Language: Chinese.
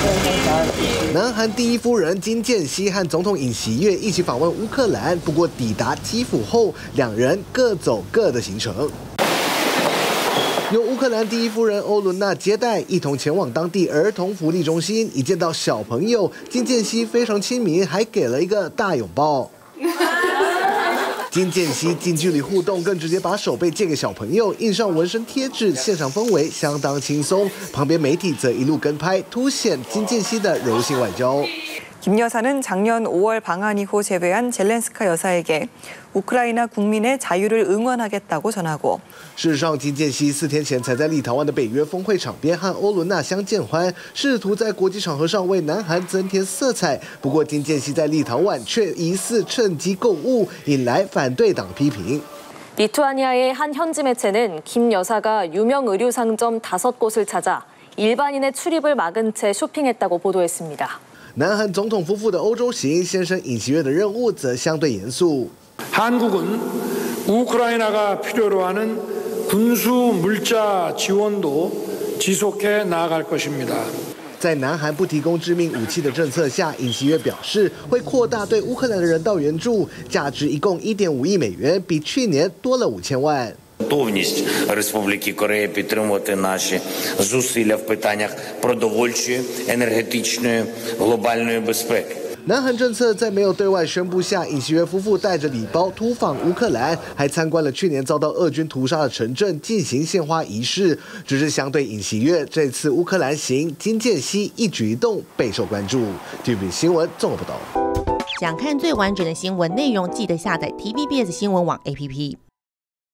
南韩第一夫人金建熙和总统尹锡悦一起访问乌克兰，不过抵达基辅后，两人各走各的行程。由乌克兰第一夫人欧伦娜接待，一同前往当地儿童福利中心。一见到小朋友，金建熙非常亲民，还给了一个大拥抱。金建熙近距离互动，更直接把手背借给小朋友，印上纹身贴纸，现场氛围相当轻松。旁边媒体则一路跟拍，凸显金建熙的柔性外交。 김 여사는 작년 5월 방한 이후 재배한 젤렌스카 여사에게 우크라이나 국민의 자유를 응원하겠다고 전하고 事实上，金建熙4天前才在立陶宛的北约峰会场边和欧伦娜相见欢，试图在国际场合上为南韩增添色彩。不过，金建熙在立陶宛却疑似趁机购物，引来反对党批评。 리투아니아의 한 현지 매체는 김 여사가 유명 의류 상점 5곳을 찾아 일반인의 출입을 막은 채 쇼핑했다고 보도했습니다. 南韩总统夫妇的欧洲行，先生尹锡悦的任务则相对严肃。 한국은 우크라이나가 필요로 하는 군수 물자 지원도 지속해 나아갈 것입니다. 在南韩不提供致命武器的政策下，尹锡悦表示会扩大对乌克兰的人道援助，价值一共1.5亿美元，比去年多了5000万。 Готовність Республіки Корея підтримувати наші зусилля в питаннях продовольчої, енергетичної, глобальної безпеки. 南韩政策在没有对外宣布下，尹锡悦夫妇带着礼包突访乌克兰，还参观了去年遭到俄军屠杀的城镇，进行献花仪式。只是相对尹锡悦这次乌克兰行，金建熙一举一动备受关注。TVB 新闻综合报道。 想看最完整的新闻内容，记得下载 TVBS 新闻网 APP。